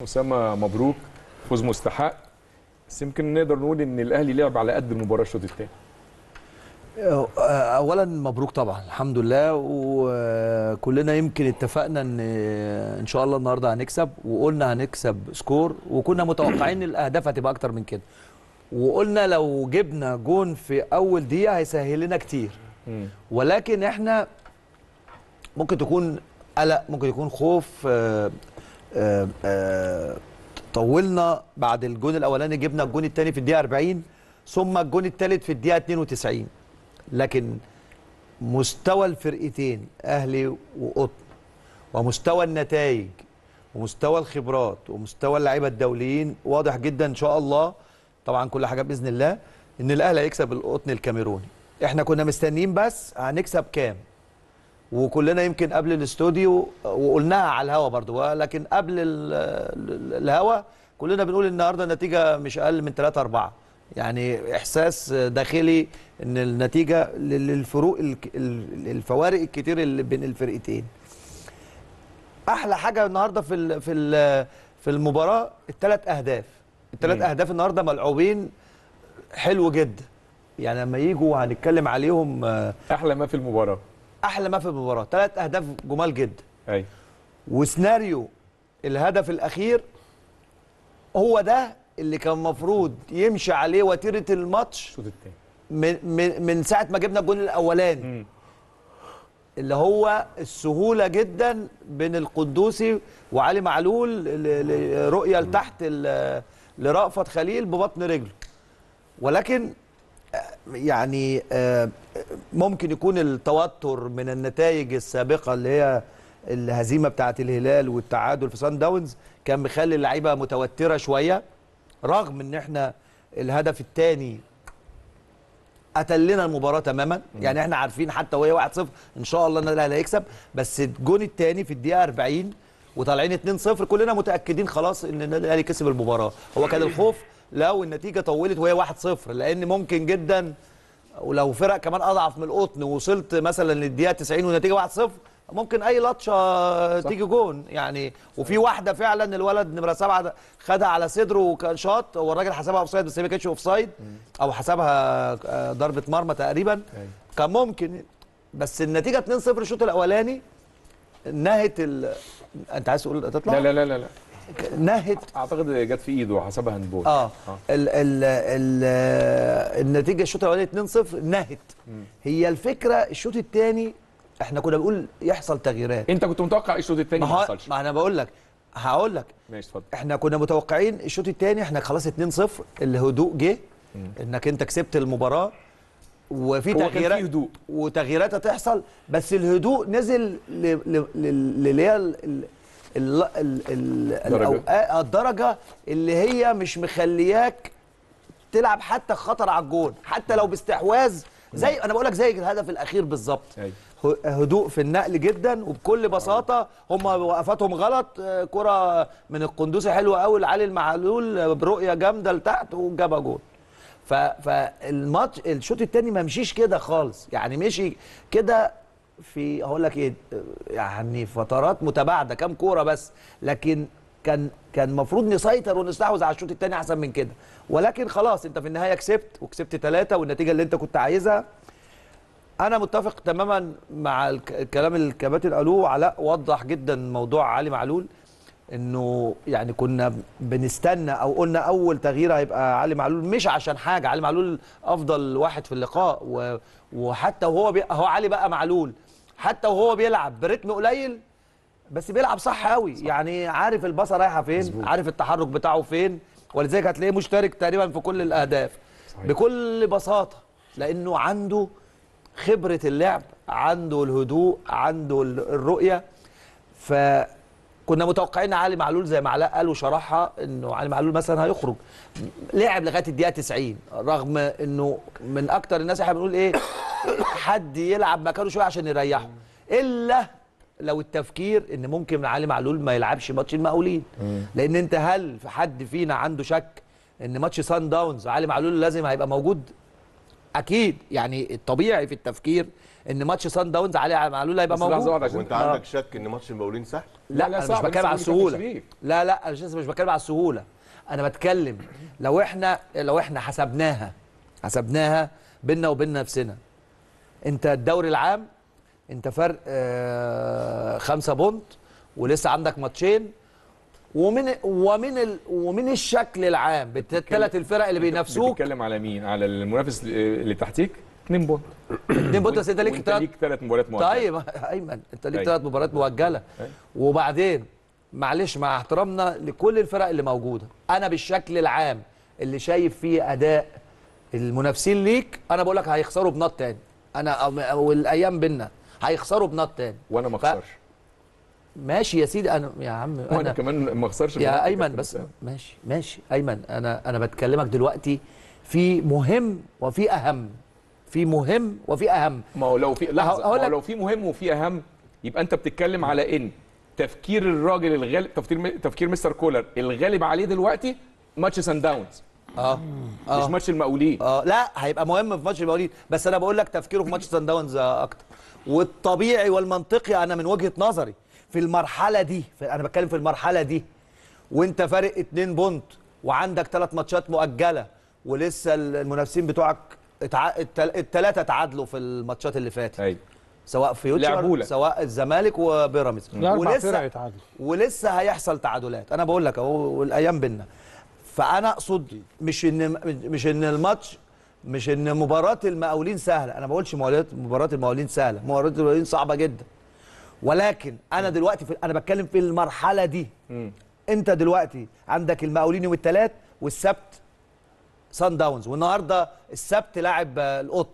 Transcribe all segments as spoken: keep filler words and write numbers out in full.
أسامة مبروك، فوز مستحق، بس يمكن نقدر نقول ان الاهلي لعب على قد المباراه الشوط الثاني. اولا مبروك طبعا الحمد لله، وكلنا يمكن اتفقنا ان ان شاء الله النهارده هنكسب، وقلنا هنكسب سكور، وكنا متوقعين الاهداف هتبقى اكتر من كده، وقلنا لو جبنا جون في اول دقيقه هيسهل لنا كتير. ولكن احنا ممكن تكون قلق، ممكن يكون خوف. آآ آآ طولنا بعد الجون الاولاني، جبنا الجون الثاني في الدقيقه أربعين، ثم الجون الثالث في الدقيقه اتنين وتسعين. لكن مستوى الفرقتين اهلي وقطن، ومستوى النتائج ومستوى الخبرات ومستوى اللعيبه الدوليين واضح جدا ان شاء الله. طبعا كل حاجه باذن الله ان الاهلي هيكسب القطن الكاميروني. احنا كنا مستنيين بس هنكسب كام، وكلنا يمكن قبل الاستوديو وقلناها على الهوا برضو، لكن قبل الهوا كلنا بنقول النهارده النتيجه مش اقل من ثلاثة أربعة، يعني احساس داخلي ان النتيجه للفروق الفوارق الكتير اللي بين الفرقتين. احلى حاجه النهارده في في في المباراه الثلاث اهداف الثلاث اهداف النهارده ملعوبين حلو جدا، يعني لما يجوا هنتكلم عليهم. احلى ما في المباراه احلى ما في المباراه ثلاث اهداف جمال جدا. ايوه، وسيناريو الهدف الاخير هو ده اللي كان المفروض يمشي عليه وتيره الماتش الشوط الثاني من, من من ساعه ما جبنا الجون الاولاني. م. اللي هو السهوله جدا بين القدوسي وعلي معلول، رؤيه لتحت لرأفت خليل ببطن رجله. ولكن يعني ممكن يكون التوتر من النتائج السابقه اللي هي الهزيمه بتاعه الهلال والتعادل في سان داونز كان مخلي اللعيبه متوتره شويه، رغم ان احنا الهدف الثاني قتل لنا المباراه تماما. يعني احنا عارفين حتى وهي واحد صفر ان شاء الله ان الاهلي هيكسب، بس الجون الثاني في الدقيقه أربعين وطالعين اتنين صفر كلنا متاكدين خلاص ان الاهلي كسب المباراه. هو كان الخوف لو النتيجه طولت وهي واحد صفر، لان ممكن جدا ولو فرق كمان اضعف من القطن ووصلت مثلا للدقيقه تسعين والنتيجه واحد صفر ممكن اي لطشه تيجي جون يعني. وفي واحده فعلا الولد نمره سبعه خدها على صدره وكان شاط، هو الراجل حسبها اوف سايد بس هي ما كانتش اوف سايد، او حسبها ضربه مرمى تقريبا. كان ممكن، بس النتيجه اتنين صفر الشوط الاولاني نهت ال... انت عايز تقول تطلع؟ لا لا لا لا نهت، اعتقد جت في ايده وحسبها هاندبول. اه, آه. ال ال ال النتيجه الشوط الاولاني اتنين صفر نهت. مم. هي الفكره الشوط الثاني احنا كنا بنقول يحصل تغييرات. انت كنت متوقع الشوط الثاني ما يحصلش؟ ما انا بقول لك هقول لك ماشي اتفضل. احنا كنا متوقعين الشوط الثاني احنا خلاص اتنين صفر، الهدوء جه انك انت كسبت المباراه وفي تغييرات، في هدوء وتغييرات هتحصل، بس الهدوء نزل اللي هي الدرجه اللي هي مش مخلياك تلعب حتى خطر على الجون، حتى لو باستحواذ، زي انا بقول لك زي الهدف الاخير بالظبط. هدوء في النقل جدا، وبكل بساطه هم وقفاتهم غلط. كره من القندوسي حلوه قوي لعلي المعلول برؤيه جامده لتحت وجابها جون. فالماتش الشوط الثاني ما مشيش كده خالص، يعني مشي كده في هقول لك ايه يعني فترات متباعده كام كوره بس، لكن كان كان المفروض نسيطر ونستحوذ على الشوط الثاني احسن من كده. ولكن خلاص انت في النهايه كسبت وكسبت ثلاثه والنتيجه اللي انت كنت عايزها. انا متفق تماما مع الكلام اللي الكباتن قالوه. علاء وضح جدا موضوع علي معلول، انه يعني كنا بنستنى او قلنا اول تغيير هيبقى علي معلول، مش عشان حاجه، علي معلول افضل واحد في اللقاء، وحتى وهو بي... هو علي بقى معلول حتى وهو بيلعب برتم قليل بس بيلعب صح قوي، يعني عارف الباصه رايحه فين، مزبوط. عارف التحرك بتاعه فين، ولذلك هتلاقيه مشترك تقريبا في كل الاهداف. صحيح. بكل بساطه لانه عنده خبره اللعب، عنده الهدوء، عنده الرؤيه. فكنا متوقعين علي معلول زي ما علاء قال وشرحها انه علي معلول مثلا هيخرج، لعب لغايه الدقيقه تسعين، رغم انه من اكتر الناس احنا بنقول ايه حد يلعب مكانه شويه عشان يريحه، الا لو التفكير ان ممكن علي معلول ما يلعبش ماتش المقاولين. لان انت هل في حد فينا عنده شك ان ماتش سان داونز علي معلول لازم هيبقى موجود؟ اكيد يعني الطبيعي في التفكير ان ماتش سان داونز علي معلول هيبقى موجود. وانت عندك شك ان ماتش المقاولين سهل؟ لا, لا انا مش بتكلم على السهوله. لا لا انا مش بتكلم على السهوله، انا بتكلم لو احنا لو احنا حسبناها حسبناها بيننا وبين نفسنا. انت الدوري العام انت فرق آه خمسة بونت ولسه عندك ماتشين، ومن ومن ال ومن الشكل العام بالثلاث الفرق اللي بينافسوك. بتتكلم على مين؟ على المنافس اللي تحتيك اتنين بونت. اتنين بونت بس انت ليك ثلاث ثلاث مباريات مؤجله. طيب ايمن انت ليك ثلاث مباريات مؤجله. وبعدين معلش مع احترامنا لكل الفرق اللي موجوده، انا بالشكل العام اللي شايف فيه اداء المنافسين ليك انا بقول لك هيخسروا بنط تاني. انا والايام بينا هيخسروا بنط تاني وانا ما اخسرش. ماشي يا سيدي انا يا عم انا وانا كمان ما اخسرش يا ايمن بس ماشي ماشي ايمن انا انا بتكلمك دلوقتي في مهم وفي اهم، في مهم وفي اهم. ما هو لو في لحظه ما هو لو في مهم وفي اهم يبقى انت بتتكلم على ان تفكير الراجل الغالب تفكير تفكير مستر كولر الغالب عليه دلوقتي ماتش سان داونز. اه مش ماتش المقاولين. اه لا هيبقى مهم في ماتش المقاولين، بس انا بقول لك تفكيره في ماتش سان داونز اكتر. والطبيعي والمنطقي انا من وجهه نظري في المرحله دي، في انا بتكلم في المرحله دي وانت فارق اتنين بونت وعندك ثلاث ماتشات مؤجله ولسه المنافسين بتوعك الثلاثه تعادلوا في الماتشات اللي فاتت. ايوه سواء فيوتشر سواء الزمالك وبيراميدز ولسه ولسه هيحصل تعادلات. انا بقول لك اهو والايام بينا. فانا اقصد مش ان مش ان الماتش مش ان مباراه المقاولين سهله، انا ما بقولش مباراه المقاولين سهله، مباراه المقاولين صعبه جدا. ولكن انا دلوقتي في انا بتكلم في المرحله دي. م. انت دلوقتي عندك المقاولين يوم الثلاث والسبت سان داونز، والنهارده السبت لاعب القطن.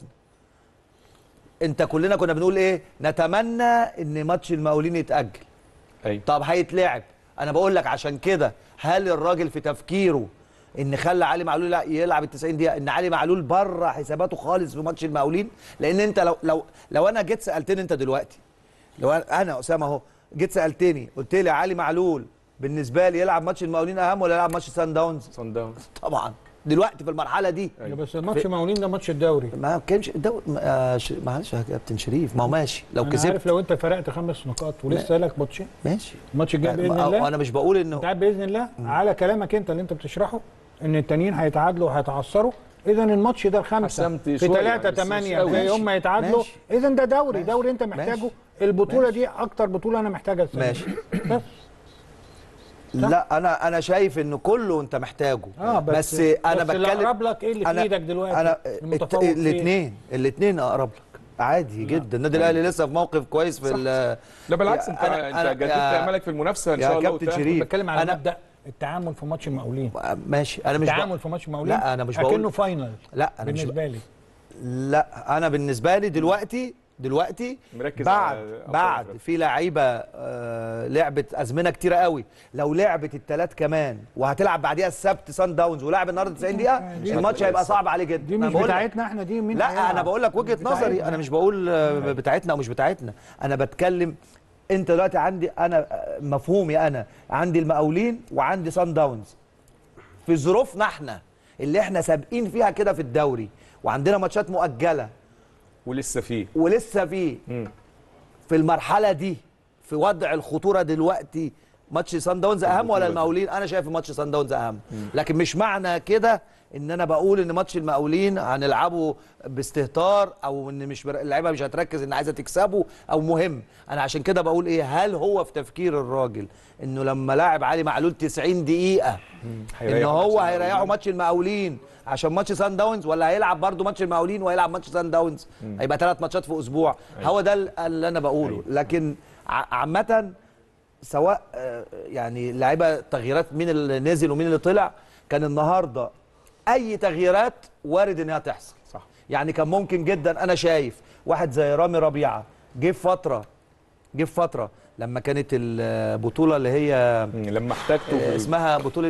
انت كلنا كنا بنقول ايه؟ نتمنى ان ماتش المقاولين يتاجل. ايوه طب هيتلعب. انا بقول لك عشان كده هل الراجل في تفكيره ان خلى علي معلول يلعب ال تسعين دقيقه، ان علي معلول بره حساباته خالص في ماتش المقاولين؟ لان انت لو لو لو انا جيت سالتني انت دلوقتي، لو انا اسامه اهو جيت سالتني قلت لي علي معلول بالنسبه لي يلعب ماتش المقاولين اهم ولا يلعب ماتش سان داونز؟ سان داونز طبعا دلوقتي في المرحله دي. أيوة. بس ماتش المقاولين ده ماتش الدوري، ما كانش الدوري. معلش يا كابتن شريف، ما هو ماشي لو أنا كسبت. عارف لو انت فرقت خمس نقاط ولسه لك ماتشين ماشي الماتش الجاي باذن الله. انا مش بقول انه انت عارف باذن الله م. على كلامك انت اللي انت بتشرحه ان التانيين هيتعادلوا وهيتعثروا، اذا الماتش ده الخمسه في ثلاثة ثمانية زي هم يتعادلوا، اذا ده دوري ماشي. دوري انت محتاجه ماشي. البطوله ماشي. دي اكتر بطوله انا محتاجها السنه ماشي بس لا انا انا شايف ان كله انت محتاجه. اه بس, بس انا بس بتكلم اقرب لك ايه اللي في ايدك دلوقتي؟ انا الاثنين الاثنين اقرب لك عادي لا. جدا. النادي الاهلي لسه في موقف كويس في لا بالعكس انت أنا انت جددت املك في المنافسه ان شاء الله. يا كابتن شريف بتكلم على مبدا التعامل في ماتش المقاولين. ماشي انا مش التعامل في ماتش المقاولين لا انا مش بقول اكنه فاينل. لا انا بالنسبه مش لي لا انا بالنسبه لي دلوقتي دلوقتي بعد بعد في لعيبه آه لعبت ازمنه كتيره قوي، لو لعبت الثلاث كمان وهتلعب بعديها السبت سان داونز ولعب النهارده تسعين دقيقه الماتش هيبقى صعب عليه جدا. دي مش بتاعتنا احنا، دي مين؟ لا انا بقول لك وجهه نظري، انا مش بقول آه بتاعتنا او مش بتاعتنا، انا بتكلم انت دلوقتي عندي انا مفهومي، انا عندي المقاولين وعندي سان داونز في ظروفنا احنا اللي احنا سابقين فيها كده في الدوري وعندنا ماتشات مؤجله ولسه فيه ولسه فيه في المرحله دي في وضع الخطوره دلوقتي ماتش سان داونز اهم ولا المقاولين؟ انا شايف ماتش سان داونز اهم. لكن مش معنى كده ان انا بقول ان ماتش المقاولين هنلعبه باستهتار او ان مش اللعيبه مش هتركز ان عايزه تكسبه او مهم. انا عشان كده بقول ايه، هل هو في تفكير الراجل انه لما لاعب علي معلول تسعين دقيقه ان هو هيريحوا ماتش المقاولين عشان ماتش سان داونز، ولا هيلعب برضو ماتش المقاولين وهيلعب ماتش سان داونز؟ هيبقى ثلاث ماتشات في اسبوع. أيوة. هو ده اللي انا بقوله. أيوة. لكن عامه سواء يعني اللعيبه تغييرات مين اللي نزل ومين اللي طلع، كان النهارده اي تغييرات وارد انها تحصل. صح. يعني كان ممكن جدا، انا شايف واحد زي رامي ربيعه جه في فتره جه في فتره لما كانت البطوله اللي هي لما احتاجته اسمها بطوله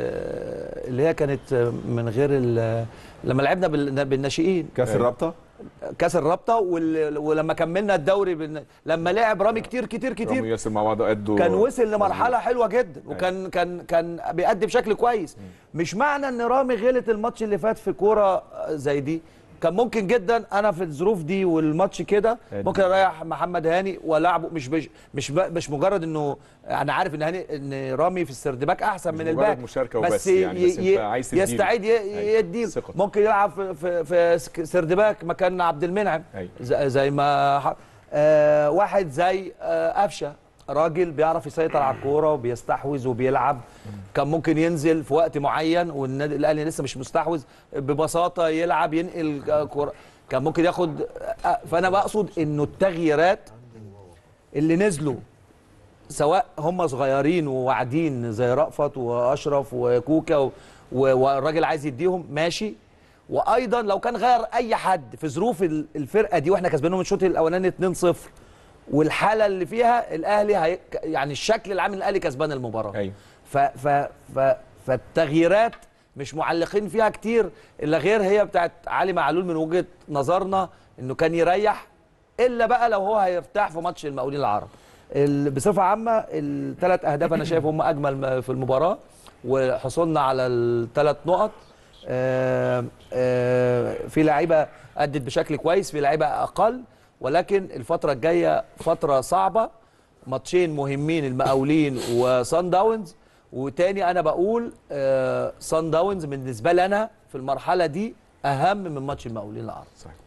اللي هي كانت من غير لما لعبنا بالناشئين كاس الرابطه كاس الرابطه ولما كملنا الدوري لما لعب رامي كتير كتير كتير رامي ياسر مع بعض قدوا كان وصل لمرحله حلوه جدا وكان كان كان بيأدي بشكل كويس. مش معنى ان رامي غلط الماتش اللي فات في كوره زي دي كان ممكن جدا انا في الظروف دي والماتش كده ممكن اريح محمد هاني والعبه، مش مش مش, مش مجرد انه انا عارف ان هاني ان رامي في السردباك احسن من الباك، مشاركة بس, وبس يعني بس ي... عايز يستعيد يديه، ممكن يلعب في في, في سردباك مكان عبد المنعم زي, زي ما ح... آه واحد زي آه قفشه، راجل بيعرف يسيطر على الكوره وبيستحوذ وبيلعب، كان ممكن ينزل في وقت معين والنادي الاهلي لسه مش مستحوذ ببساطه يلعب ينقل كوره، كان ممكن ياخد. فانا بقصد انه التغييرات اللي نزلوا سواء هم صغيرين وواعدين زي رأفت واشرف وكوكا والراجل عايز يديهم ماشي، وايضا لو كان غير اي حد في ظروف الفرقه دي واحنا كسبانهم الشوط الاولاني اتنين صفر والحاله اللي فيها الاهلي هي يعني الشكل العام الاهلي كسبان المباراه. ايوه ف ف ف فالتغييرات مش معلقين فيها كتير الا غير هي بتاعت علي معلول من وجهه نظرنا انه كان يريح، الا بقى لو هو هيرتاح في ماتش المقاولين العرب. بصفه عامه الثلاث اهداف انا شايف هم اجمل في المباراه، وحصلنا على الثلاث نقط. آآ آآ في لعيبه ادت بشكل كويس، في لعيبه اقل، ولكن الفتره الجايه فتره صعبه، ماتشين مهمين المقاولين وصن داونز. وتاني انا بقول صن داونز بالنسبه لي انا في المرحله دي اهم من ماتش المقاولين العرب. صحيح.